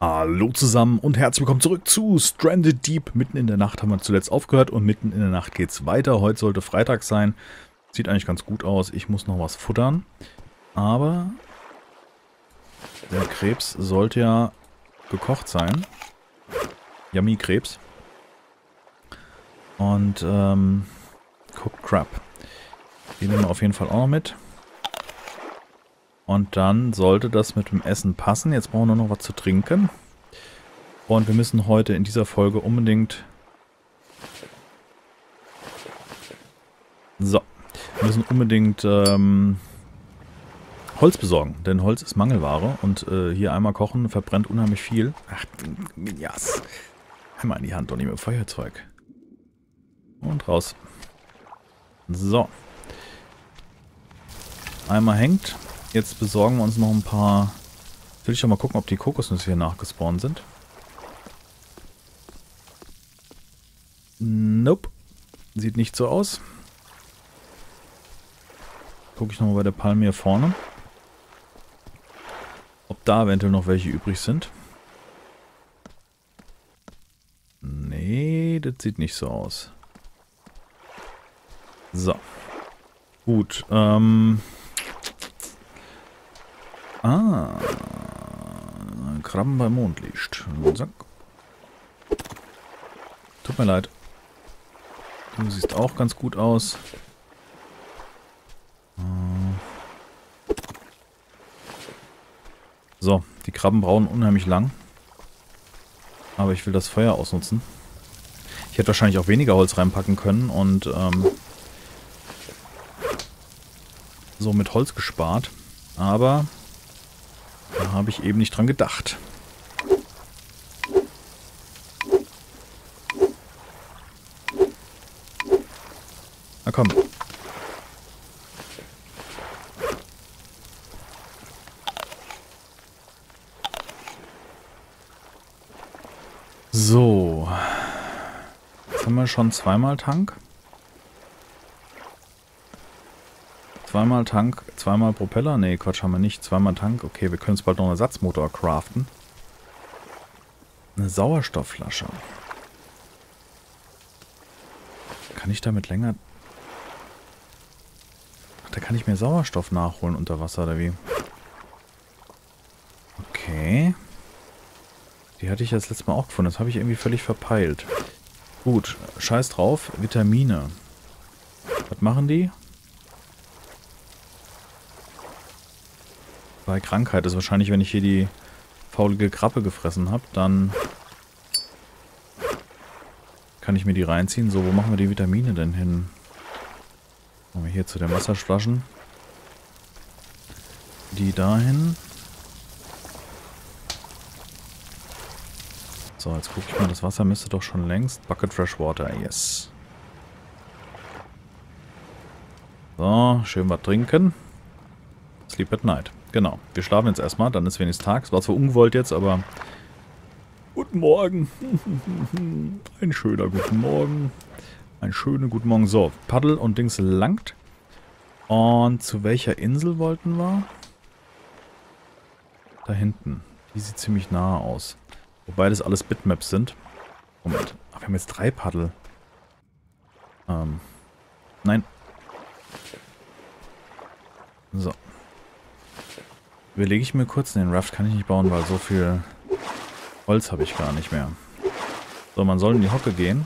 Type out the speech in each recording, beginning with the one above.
Hallo zusammen und herzlich willkommen zurück zu Stranded Deep. Mitten in der Nacht haben wir zuletzt aufgehört und mitten in der Nacht geht's weiter. Heute sollte Freitag sein. Sieht eigentlich ganz gut aus. Ich muss noch was futtern. Aber der Krebs sollte ja gekocht sein. Yummy Krebs. Und Cooked Crab. Die nehmen wir auf jeden Fall auch noch mit. Und dann sollte das mit dem Essen passen. Jetzt brauchen wir nur noch was zu trinken. Und wir müssen heute in dieser Folge unbedingt... wir müssen unbedingt Holz besorgen. Denn Holz ist Mangelware. Und hier einmal kochen verbrennt unheimlich viel. Ach, yes. Einmal in die Hand und nicht mit dem Feuerzeug. Und raus. So. Einmal hängt. Jetzt besorgen wir uns noch ein paar... Will ich schon mal gucken, ob die Kokosnüsse hier nachgespawnt sind. Nope. Sieht nicht so aus. Gucke ich nochmal bei der Palme hier vorne. Ob da eventuell noch welche übrig sind. Nee, das sieht nicht so aus. So. Gut, Krabben beim Mondlicht. Zack. Tut mir leid. Du siehst auch ganz gut aus. So, die Krabben brauchen unheimlich lang. Aber ich will das Feuer ausnutzen. Ich hätte wahrscheinlich auch weniger Holz reinpacken können und so mit Holz gespart. Aber da habe ich eben nicht dran gedacht. Na komm. So. Jetzt haben wir schon zweimal Tank. Zweimal Tank, zweimal Propeller. Ne, Quatsch, haben wir nicht. Zweimal Tank. Okay, wir können jetzt bald noch einen Ersatzmotor craften. Eine Sauerstoffflasche. Kann ich damit länger... Ach, da kann ich mir Sauerstoff nachholen unter Wasser, oder wie? Okay. Die hatte ich das letzte Mal auch gefunden. Das habe ich irgendwie völlig verpeilt. Gut, scheiß drauf. Vitamine. Was machen die? Bei Krankheit ist wahrscheinlich, wenn ich hier die faulige Krabbe gefressen habe, dann kann ich mir die reinziehen. So, wo machen wir die Vitamine denn hin? Machen wir hier zu den Wasserflaschen. Die dahin. So, jetzt gucke ich mal, das Wasser müsste doch schon längst. Bucket Fresh Water, yes. So, schön was trinken. Sleep at night. Genau, wir schlafen jetzt erstmal, dann ist wenigstens Tag. Es war zwar ungewollt jetzt, aber... Guten Morgen. Ein schöner guten Morgen. Ein schöner guten Morgen. So, Paddel und Dings langt. Und zu welcher Insel wollten wir? Da hinten. Die sieht ziemlich nah aus. Wobei das alles Bitmaps sind. Moment. Ach, wir haben jetzt 3 Paddel. Nein. So. Überlege ich mir kurz, den Raft kann ich nicht bauen, weil so viel Holz habe ich gar nicht mehr. So, man soll in die Hocke gehen.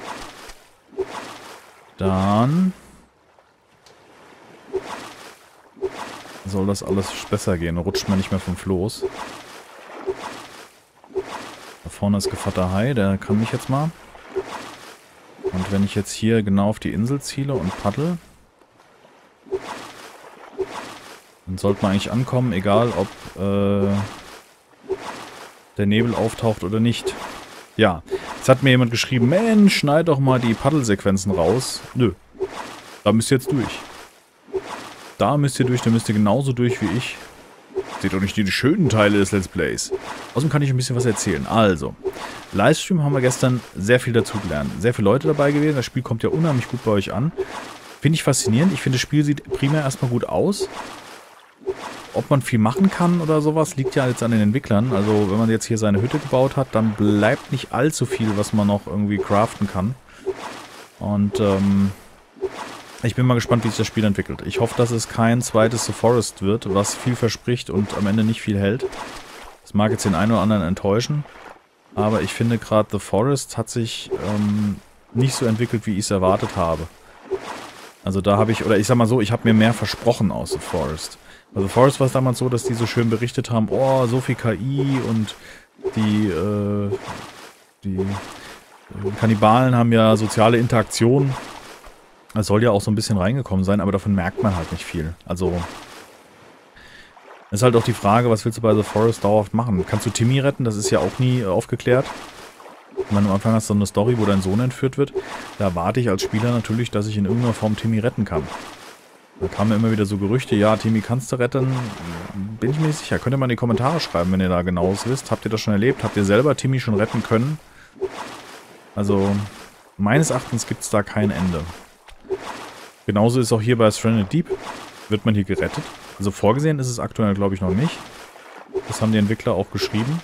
Dann soll das alles besser gehen. Rutscht man nicht mehr vom Floß. Da vorne ist Gevatter Hai, der kann mich jetzt mal. Und wenn ich jetzt hier genau auf die Insel ziele und paddel, dann sollte man eigentlich ankommen, egal ob der Nebel auftaucht oder nicht. Ja, jetzt hat mir jemand geschrieben, Mensch, schneid doch mal die Paddelsequenzen raus. Nö, da müsst ihr jetzt durch. Da müsst ihr durch, da müsst ihr genauso durch wie ich. Seht doch nicht die schönen Teile des Let's Plays. Außerdem kann ich ein bisschen was erzählen. Also, Livestream haben wir gestern sehr viel dazu gelernt. Sehr viele Leute dabei gewesen, das Spiel kommt ja unheimlich gut bei euch an. Finde ich faszinierend. Ich finde, das Spiel sieht primär erstmal gut aus. ob man viel machen kann oder sowas, liegt ja jetzt an den Entwicklern. Also wenn man jetzt hier seine Hütte gebaut hat, dann bleibt nicht allzu viel, was man noch irgendwie craften kann. Und ich bin mal gespannt, wie sich das Spiel entwickelt. Ich hoffe, dass es kein zweites The Forest wird, was viel verspricht und am Ende nicht viel hält. Das mag jetzt den einen oder anderen enttäuschen, aber ich finde gerade The Forest hat sich nicht so entwickelt, wie ich es erwartet habe. Also da habe ich, oder ich sag mal so, ich habe mir mehr versprochen aus The Forest. Bei The Forest war es damals so, dass die so schön berichtet haben, oh, so viel KI und die Kannibalen haben ja soziale Interaktion. Das soll ja auch so ein bisschen reingekommen sein, aber davon merkt man halt nicht viel. Also, ist halt auch die Frage, was willst du bei The Forest dauerhaft machen? Kannst du Timmy retten? Das ist ja auch nie aufgeklärt. Ich meine, am Anfang hast du so eine Story, wo dein Sohn entführt wird. Da erwarte ich als Spieler natürlich, dass ich in irgendeiner Form Timmy retten kann. Da kamen immer wieder so Gerüchte, ja, Timmy kannst du retten. Bin ich mir nicht sicher. Könnt ihr mal in die Kommentare schreiben, wenn ihr da genaues wisst. Habt ihr das schon erlebt? Habt ihr selber Timmy schon retten können? Also, meines Erachtens gibt es da kein Ende. Genauso ist auch hier bei Stranded Deep. Wird man hier gerettet. Also vorgesehen ist es aktuell, glaube ich, noch nicht. Das haben die Entwickler auch geschrieben.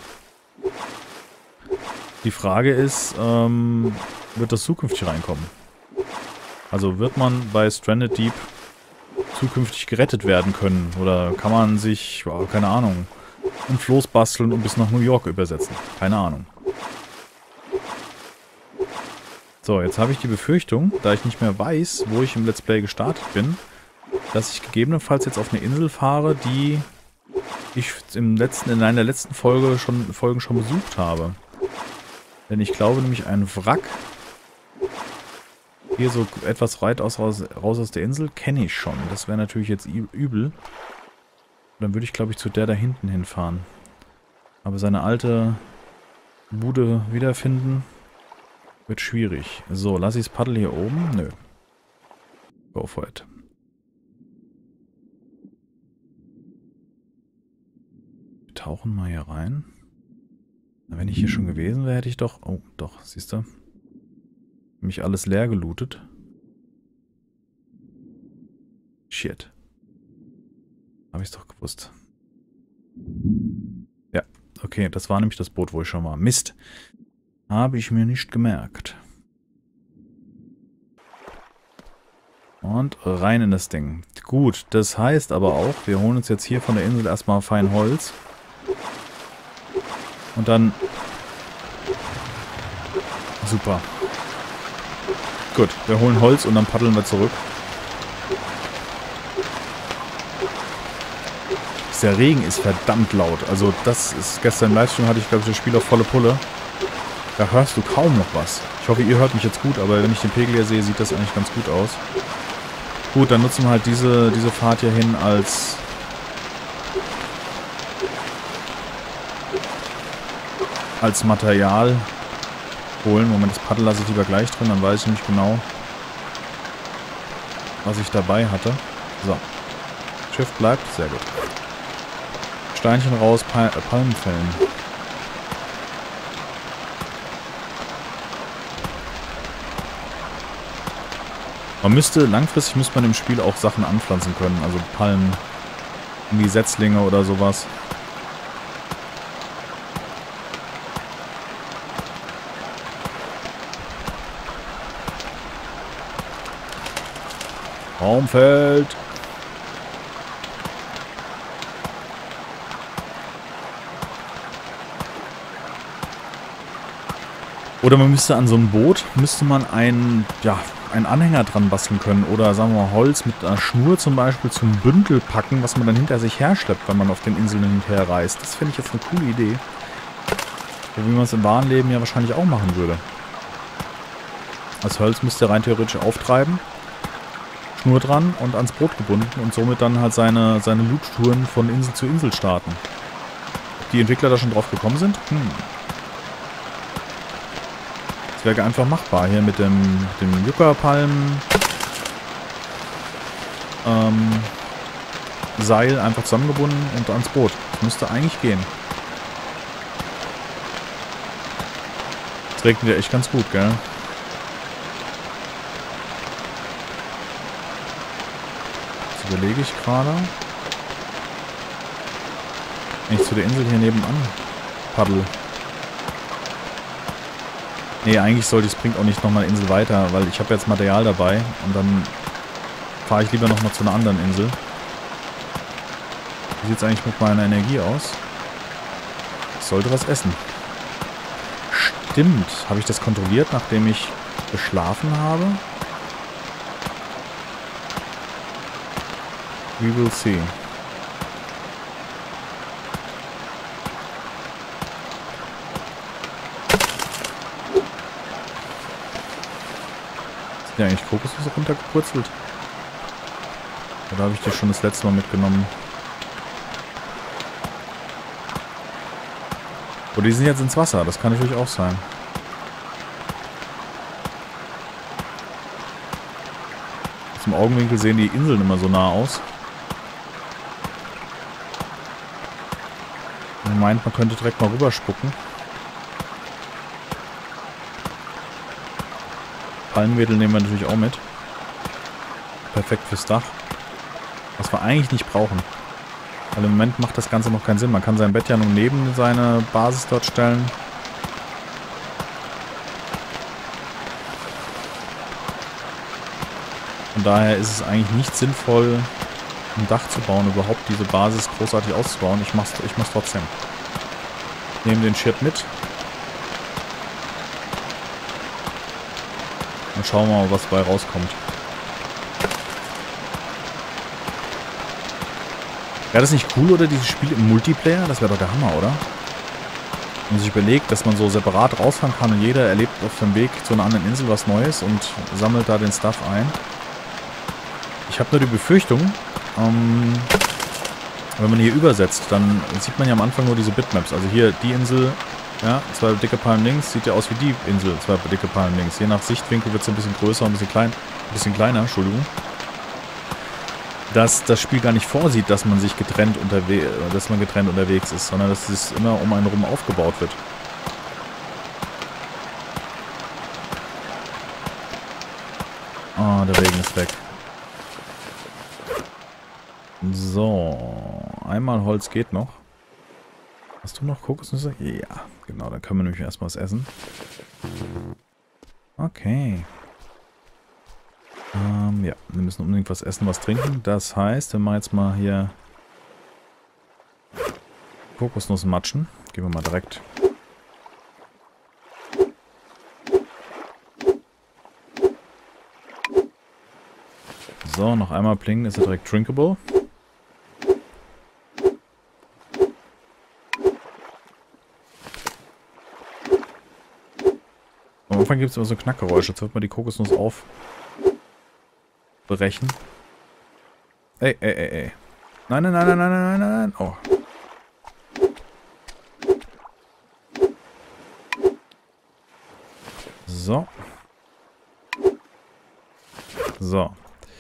Die Frage ist, wird das zukünftig reinkommen? Also wird man bei Stranded Deep zukünftig gerettet werden können? Oder kann man sich, keine Ahnung, ein Floß basteln und bis nach New York übersetzen? Keine Ahnung. So, jetzt habe ich die Befürchtung, da ich nicht mehr weiß, wo ich im Let's Play gestartet bin, dass ich gegebenenfalls jetzt auf eine Insel fahre, die ich in einer der letzten Folgen schon besucht habe. Denn ich glaube nämlich, ein Wrack hier so etwas weit raus aus der Insel kenne ich schon. Das wäre natürlich jetzt übel. Dann würde ich, glaube ich, zu der da hinten hinfahren. Aber seine alte Bude wiederfinden wird schwierig. So, lasse ich das Paddel hier oben? Nö. Go for it. Wir tauchen mal hier rein. Wenn ich hier schon gewesen wäre, hätte ich doch... Oh, doch, siehst du? Mich alles leer gelootet. Shit. Habe ich es doch gewusst. Ja, okay, das war nämlich das Boot, wo ich schon war. Mist. Habe ich mir nicht gemerkt. Und rein in das Ding. Gut, das heißt aber auch, wir holen uns jetzt hier von der Insel erstmal fein Holz. Und dann... Super. Gut, wir holen Holz und dann paddeln wir zurück. Der Regen ist verdammt laut. Also das ist, gestern im Livestream hatte ich, glaube ich, das Spiel auf volle Pulle. Da hörst du kaum noch was. Ich hoffe, ihr hört mich jetzt gut, aber wenn ich den Pegel hier sehe, sieht das eigentlich ganz gut aus. Gut, dann nutzen wir halt diese Fahrt hier hin als Material holen. Moment, das Paddel lasse ich lieber gleich drin, dann weiß ich nämlich genau, was ich dabei hatte. So. Schiff bleibt, sehr gut. Steinchen raus, Palmen fällen. Langfristig müsste man im Spiel auch Sachen anpflanzen können, also Palmen, irgendwie Setzlinge oder sowas. Baumfeld. Oder man müsste an so einem Boot, einen Anhänger dran basteln können. Oder sagen wir mal Holz mit einer Schnur zum Beispiel zum Bündel packen, was man dann hinter sich herschleppt, wenn man auf den Inseln hinterher reist. Das finde ich jetzt eine coole Idee. So wie man es im wahren Leben ja wahrscheinlich auch machen würde. Das Holz müsste rein theoretisch auftreiben. Schnur dran und ans Boot gebunden und somit dann halt seine Loot-Touren von Insel zu Insel starten. Ob die Entwickler da schon drauf gekommen sind? Das wäre einfach machbar hier mit dem Yucca-Palmen Seil einfach zusammengebunden und ans Boot. Das müsste eigentlich gehen. Das regnet ja echt ganz gut, gell? Das überlege ich gerade. Wenn ich zu der Insel hier nebenan paddel. Nee, eigentlich sollte es bringt auch nicht nochmal eine Insel weiter, weil ich habe jetzt Material dabei und dann fahre ich lieber nochmal zu einer anderen Insel. Wie sieht es eigentlich mit meiner Energie aus? Ich sollte was essen. Stimmt. Habe ich das kontrolliert, nachdem ich geschlafen habe? We will see. Sind ja eigentlich Kokosnüsse runtergepurzelt? Oder habe ich die schon das letzte Mal mitgenommen? Oder die sind jetzt ins Wasser, das kann natürlich auch sein. Zum Augenwinkel sehen die Inseln immer so nah aus. Man meint, man könnte direkt mal rüberspucken. Palmwedel nehmen wir natürlich auch mit. Perfekt fürs Dach. Was wir eigentlich nicht brauchen. Weil im Moment macht das Ganze noch keinen Sinn. Man kann sein Bett ja nur neben seine Basis dort stellen. Von daher ist es eigentlich nicht sinnvoll, ein Dach zu bauen, überhaupt diese Basis großartig auszubauen. Ich mach's trotzdem. Ich nehme den Shit mit. Und schauen wir mal, was dabei rauskommt. Wäre das nicht cool, oder dieses Spiel im Multiplayer? Das wäre doch der Hammer, oder? Wenn man sich überlegt, dass man so separat rausfahren kann und jeder erlebt auf dem Weg zu einer anderen Insel was Neues und sammelt da den Stuff ein. Ich habe nur die Befürchtung, wenn man hier übersetzt, dann sieht man ja am Anfang nur diese Bitmaps. Also hier die Insel, ja, 2 dicke Palmen links, sieht ja aus wie die Insel, 2 dicke Palmen links. Je nach Sichtwinkel wird es ein bisschen größer, ein bisschen kleiner, Entschuldigung. Dass das Spiel gar nicht vorsieht, dass man sich getrennt unterwegs ist, sondern dass es immer um einen rum aufgebaut wird. Ah, der Regen ist weg. So, einmal Holz geht noch. Hast du noch Kokosnüsse? Ja, genau, dann können wir nämlich erstmal was essen. Okay. Ja, wir müssen unbedingt was essen, was trinken. Das heißt, wir machen jetzt mal hier Kokosnuss matschen. Gehen wir mal direkt. So, noch einmal plingen, ist er direkt drinkable. Am Anfang gibt es immer so Knackgeräusche. Jetzt wird man die Kokosnuss aufbrechen. Ey. Nein. Oh. So. So.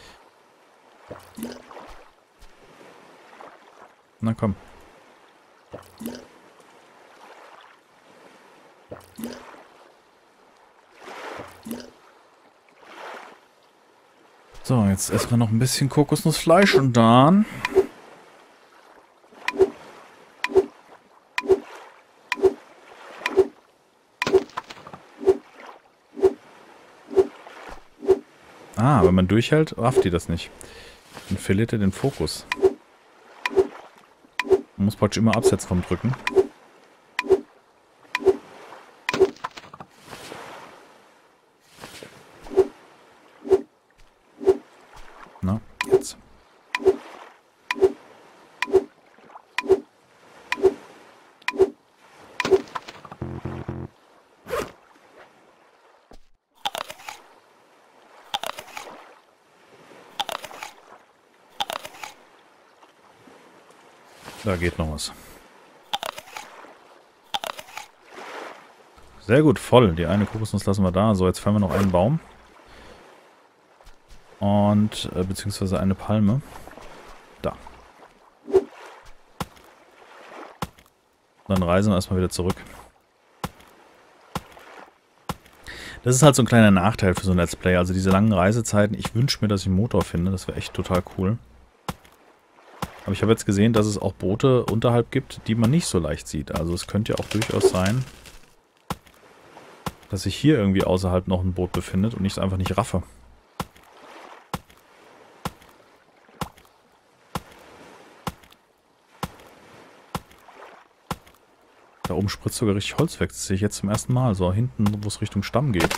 Na komm. So, jetzt essen wir noch ein bisschen Kokosnussfleisch und dann... Ah, wenn man durchhält, rafft die das nicht. Dann verliert er den Fokus. Man muss praktisch immer absetzen vom Drücken. Na, jetzt. Da geht noch was. Sehr gut, voll. Die eine Kokosnuss lassen wir da. So, jetzt fällen wir noch einen Baum. Und, beziehungsweise eine Palme. Da. Dann reisen wir erstmal wieder zurück. Das ist halt so ein kleiner Nachteil für so ein Let's Play. Also diese langen Reisezeiten. Ich wünsche mir, dass ich einen Motor finde. Das wäre echt total cool. Aber ich habe jetzt gesehen, dass es auch Boote unterhalb gibt, die man nicht so leicht sieht. Also es könnte ja auch durchaus sein, dass sich hier irgendwie außerhalb noch ein Boot befindet und ich es einfach nicht raffe. Da oben spritzt sogar richtig Holz weg. Das sehe ich jetzt zum ersten Mal. So, hinten, wo es Richtung Stamm geht.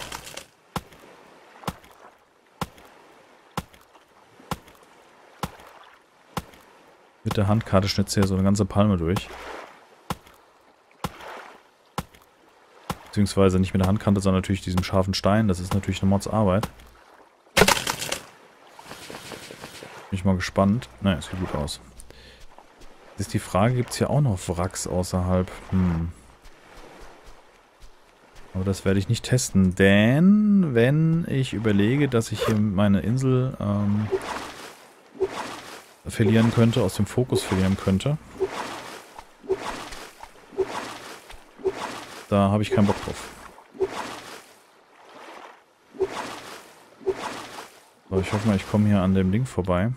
Mit der Handkarte schnitzt hier so eine ganze Palme durch. Beziehungsweise nicht mit der Handkante, sondern natürlich diesem scharfen Stein. Das ist natürlich eine Mordsarbeit. Bin ich mal gespannt. Naja, es sieht gut aus. Jetzt ist die Frage, gibt es hier auch noch Wracks außerhalb? Aber das werde ich nicht testen, denn wenn ich überlege, dass ich hier meine Insel verlieren könnte, aus dem Fokus verlieren könnte, da habe ich keinen Bock drauf. So, ich hoffe mal, ich komme hier an dem Ding vorbei.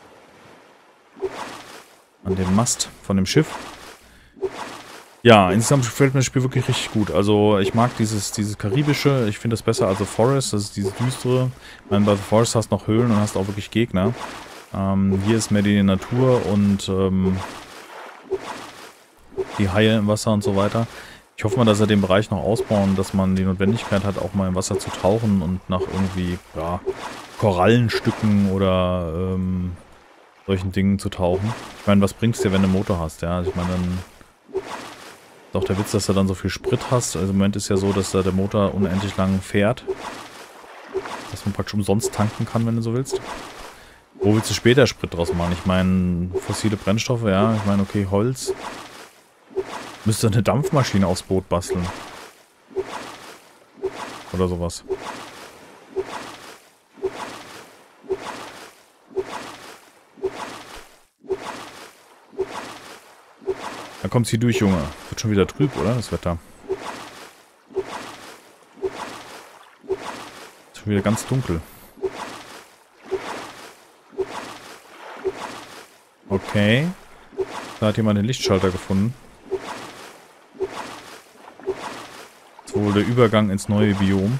An dem Mast von dem Schiff. Ja, insgesamt gefällt mir das Spiel wirklich richtig gut. Also ich mag dieses karibische, ich finde das besser als The Forest, das ist dieses düstere. Ich meine, bei The Forest hast du noch Höhlen und hast auch wirklich Gegner. Hier ist mehr die Natur und die Haie im Wasser und so weiter. Ich hoffe mal, dass er den Bereich noch ausbauen, dass man die Notwendigkeit hat, auch mal im Wasser zu tauchen und nach irgendwie, ja, Korallenstücken oder solchen Dingen zu tauchen. Ich meine, was bringt's dir, wenn du einen Motor hast, ja? Ich meine, dann ist auch der Witz, dass du dann so viel Sprit hast. Also im Moment ist ja so, dass da der Motor unendlich lang fährt. Dass man praktisch umsonst tanken kann, wenn du so willst. Wo willst du später Sprit draus machen? Ich meine, fossile Brennstoffe, ja. Ich meine, okay, Holz. Müsste eine Dampfmaschine aufs Boot basteln. Oder sowas. Da kommt's hier durch, Junge. Wird schon wieder trüb, oder? Das Wetter. Ist schon wieder ganz dunkel. Okay. Da hat jemand den Lichtschalter gefunden. Das ist wohl der Übergang ins neue Biom.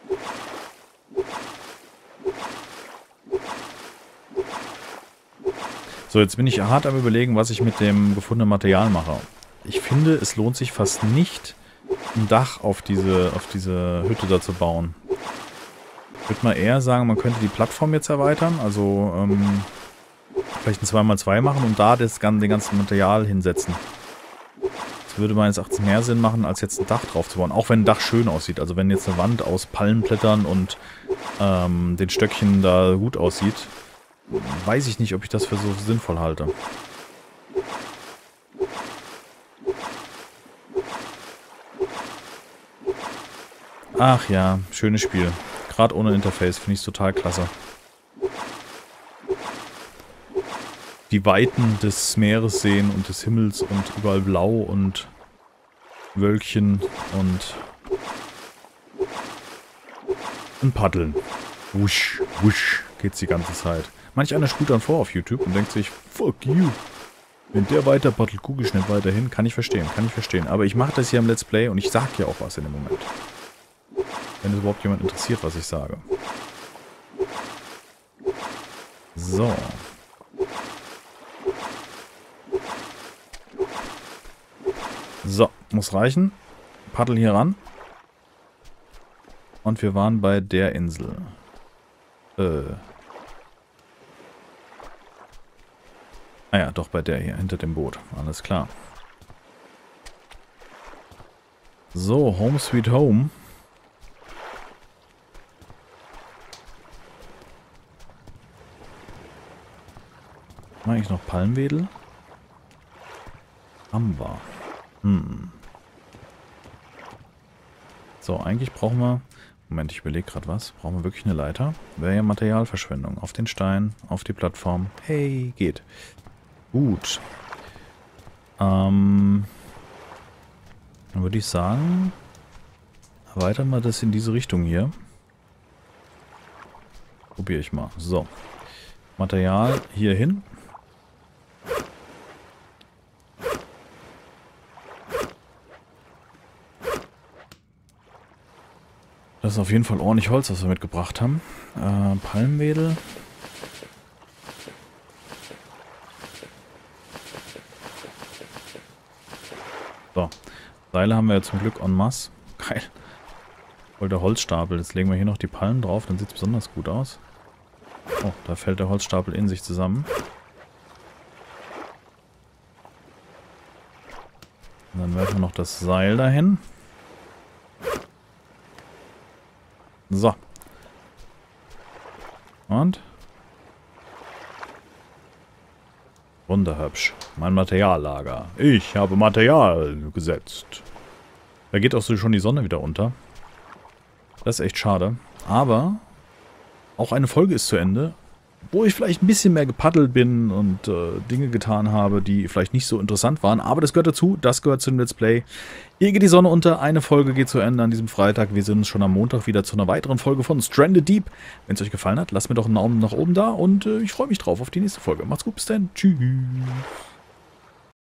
So, jetzt bin ich hart am Überlegen, was ich mit dem gefundenen Material mache. Ich finde, es lohnt sich fast nicht, ein Dach auf diese Hütte da zu bauen. Ich würde mal eher sagen, man könnte die Plattform jetzt erweitern, also vielleicht ein 2x2 machen und da den ganzen Material hinsetzen. Das würde meines Erachtens mehr Sinn machen, als jetzt ein Dach drauf zu bauen. Auch wenn ein Dach schön aussieht. Also wenn jetzt eine Wand aus Palmenblättern und den Stöckchen da gut aussieht, weiß ich nicht, ob ich das für so sinnvoll halte. Ach ja, schönes Spiel. Gerade ohne Interface finde ich es total klasse. Die Weiten des Meeres sehen und des Himmels und überall blau und Wölkchen und paddeln. Wusch, wusch geht's die ganze Zeit. Manch einer spult dann vor auf YouTube und denkt sich, fuck you. Wenn der weiter paddelt, gucke ich nicht weiterhin. Kann ich verstehen, kann ich verstehen. Aber ich mache das hier im Let's Play und ich sag ja auch was in dem Moment. Wenn es überhaupt jemand interessiert, was ich sage. So. So, muss reichen. Paddel hier ran. Und wir waren bei der Insel. Ah ja, doch bei der hier, hinter dem Boot. Alles klar. So, Home Sweet Home. Mache ich noch Palmwedel? Haben wir. So, eigentlich brauchen wir... Moment, ich überlege gerade was. Brauchen wir wirklich eine Leiter? Wäre ja Materialverschwendung. Auf den Stein, auf die Plattform. Hey, geht. Gut. Dann würde ich sagen, erweitern wir das in diese Richtung hier. Probiere ich mal. So. Material hier hin. Das ist auf jeden Fall ordentlich Holz, was wir mitgebracht haben. Palmwedel. So. Seile haben wir ja zum Glück en masse. Geil. Voll der Holzstapel. Jetzt legen wir hier noch die Palmen drauf, dann sieht es besonders gut aus. Oh, da fällt der Holzstapel in sich zusammen. Und dann werfen wir noch das Seil dahin. So. Und? Wunderhübsch. Mein Materiallager. Ich habe Material gesetzt. Da geht auch so schon die Sonne wieder unter. Das ist echt schade. Aber auch eine Folge ist zu Ende, wo ich vielleicht ein bisschen mehr gepaddelt bin und Dinge getan habe, die vielleicht nicht so interessant waren. Aber das gehört dazu. Das gehört zu dem Let's Play. Hier geht die Sonne unter. Eine Folge geht zu Ende an diesem Freitag. Wir sehen uns schon am Montag wieder zu einer weiteren Folge von Stranded Deep. Wenn es euch gefallen hat, lasst mir doch einen Daumen nach oben da. Und ich freue mich drauf auf die nächste Folge. Macht's gut, bis dann. Tschüss.